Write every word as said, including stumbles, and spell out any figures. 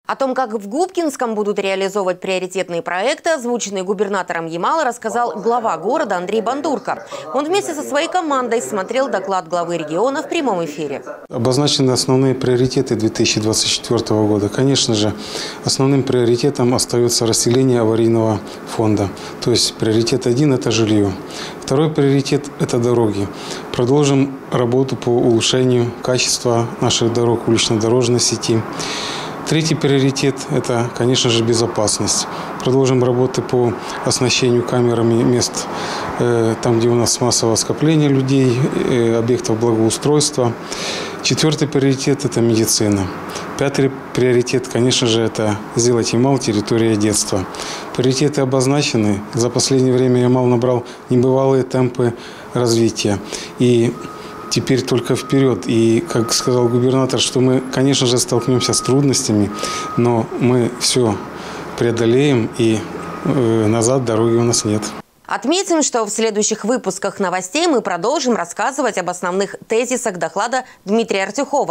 О том, как в Губкинском будут реализовывать приоритетные проекты, озвученные губернатором Ямалы, рассказал глава города Андрей Бандурко. Он вместе со своей командой смотрел доклад главы региона в прямом эфире. Обозначены основные приоритеты две тысячи двадцать четвёртого года. Конечно же, основным приоритетом остается расселение аварийного фонда. То есть приоритет один – это жилье. Второй приоритет – это дороги. Продолжим работу по улучшению качества наших дорог, улично-дорожной сети. Третий приоритет – это, конечно же, безопасность. Продолжим работы по оснащению камерами мест, там, где у нас массовое скопление людей, объектов благоустройства. Четвертый приоритет – это медицина. Пятый приоритет, конечно же, это сделать Ямал территорией детства. Приоритеты обозначены. За последнее время Ямал набрал небывалые темпы развития. И теперь только вперед. И, как сказал губернатор, что мы, конечно же, столкнемся с трудностями, но мы все преодолеем, и э, назад дороги у нас нет. Отметим, что в следующих выпусках новостей мы продолжим рассказывать об основных тезисах доклада Дмитрия Артюхова.